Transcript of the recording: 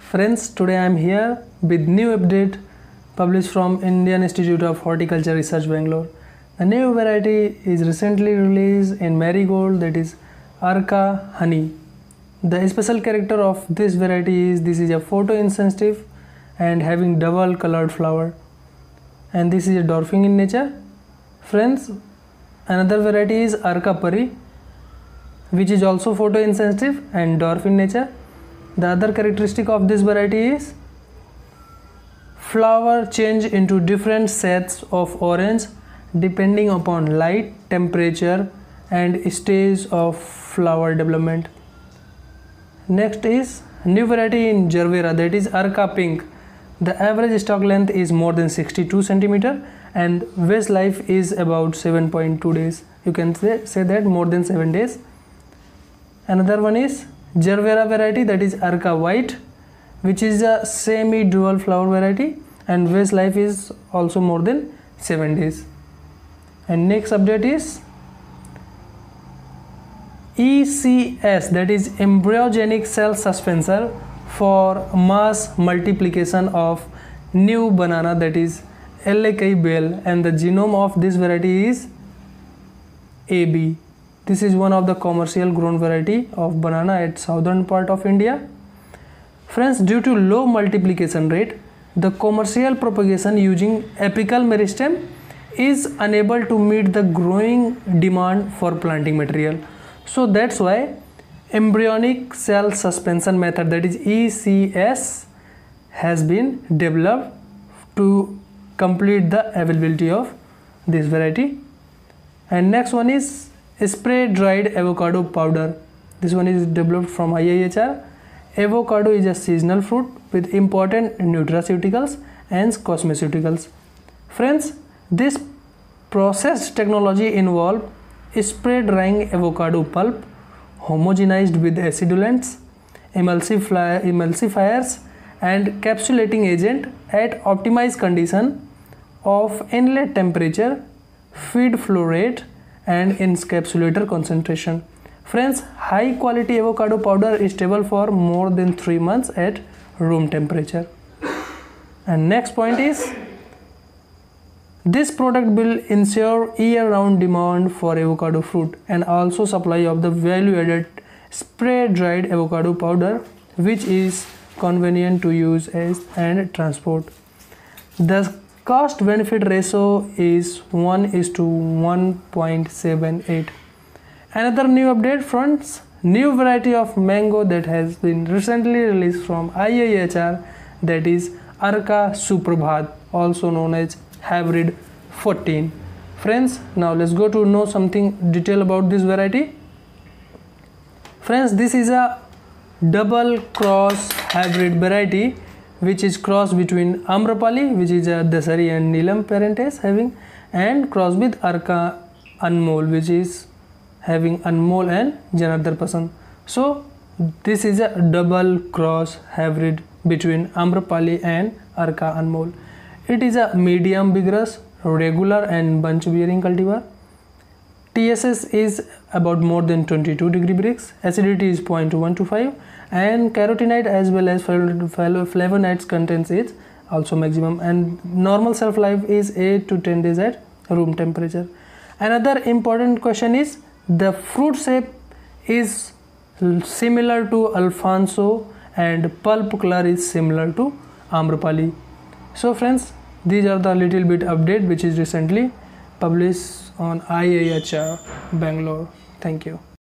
Friends, today I am here with new update published from Indian Institute of Horticulture Research, Bangalore. A new variety is recently released in marigold, that is Arka honey. The special character of this variety is this is a photoinsensitive and having double colored flower, and this is a dwarfing in nature. Friends, another variety is Arka Pari, which is also photoinsensitive and dwarf in nature. The other characteristic of this variety is flower change into different shades of orange depending upon light, temperature and stage of flower development. Next is new variety in Gervera, that is Arka Pink. The average stalk length is more than 62 cm and vase life is about 7.2 days. You can say that more than 7 days. Another one is Gervera variety, that is Arka White, which is a semi-dual flower variety and vase life is also more than 7 days. And next update is ECS, that is embryogenic cell suspension for mass multiplication of new banana, that is Ellekei Bell, and the genome of this variety is AB. This is one of the commercial grown variety of banana at southern part of India. Friends, due to low multiplication rate, the commercial propagation using apical meristem is unable to meet the growing demand for planting material. So that's why embryonic cell suspension method, that is ECS, has been developed to complete the availability of this variety. And next one is spray dried avocado powder. This one is developed from IIHR. Avocado is a seasonal fruit with important nutraceuticals and cosmeceuticals. Friends, this process technology involves spray drying avocado pulp homogenized with acidulants, emulsifiers and capsulating agent at optimized condition of inlet temperature, feed flow rate and encapsulator concentration. Friends, high quality avocado powder is stable for more than 3 months at room temperature. And next point is this product will ensure year-round demand for avocado fruit and also supply of the value-added spray dried avocado powder, which is convenient to use and transport. The cost benefit ratio is 1:1.78. Another new update, friends, new variety of mango that has been recently released from IIHR, that is Arka Suprabhat, also known as hybrid 14. Friends, now let's go to know something detail about this variety. Friends, this is a double cross hybrid variety which is cross between Amrapali, which is a Dasari and Neelam parentage having, and cross with Arka Anmol, which is having Anmol and Janardar Pasand. So this is a double cross hybrid between Amrapali and Arka Anmol. It is a medium vigorous, regular and bunch bearing cultivar. TSS is about more than 22 degree Brix, acidity is 0.125 and carotenoid as well as flavonoids contents is also maximum, and normal shelf life is 8 to 10 days at room temperature. Another important question is the fruit shape is similar to Alfonso and pulp color is similar to Amrapali. So friends, these are the little bit update which is recently published on IIHR Bangalore. Thank you.